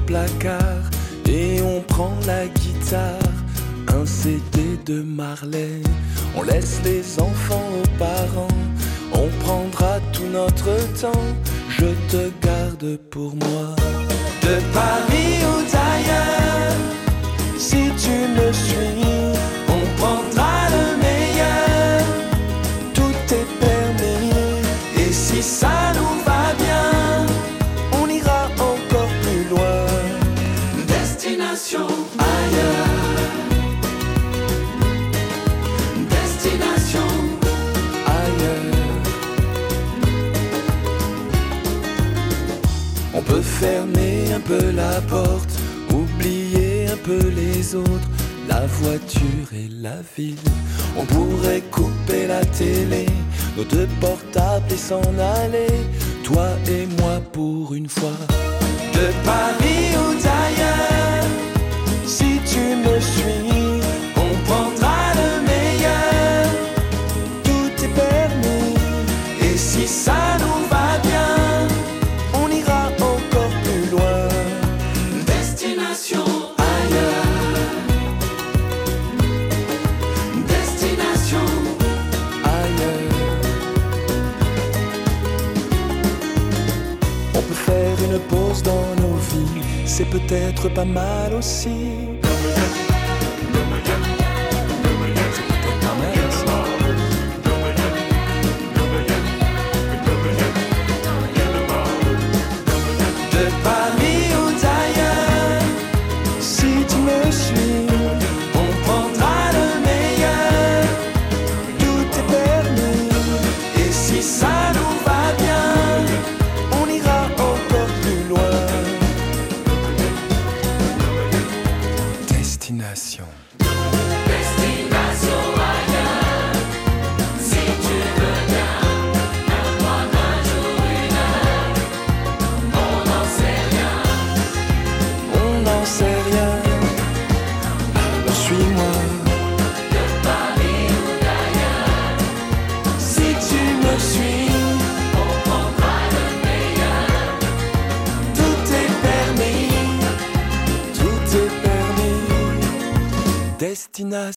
placard et on prend la guitare, un CD de Marley. On laisse les enfants aux parents, on prendra tout notre temps. Je te garde pour moi. De Paris ou d'ailleurs, si tu me suis, on prendra le meilleur. Tout est permis, et si ça nous va bien, on ira encore plus loin. Destination ailleurs. Destination ailleurs. On peut fermer un peu la porte, oublier un peu les autres, la voiture et la ville. On pourrait couper la télé, nos deux portables et s'en aller, toi et moi pour une fois. De Paris ou d'ailleurs, si tu me suis, on prendra le meilleur. Tout est permis, et si ça nous va bien, on ira encore plus loin. Destination ailleurs. Destination ailleurs. On peut faire une pause dans nos vies, c'est peut-être pas mal aussi.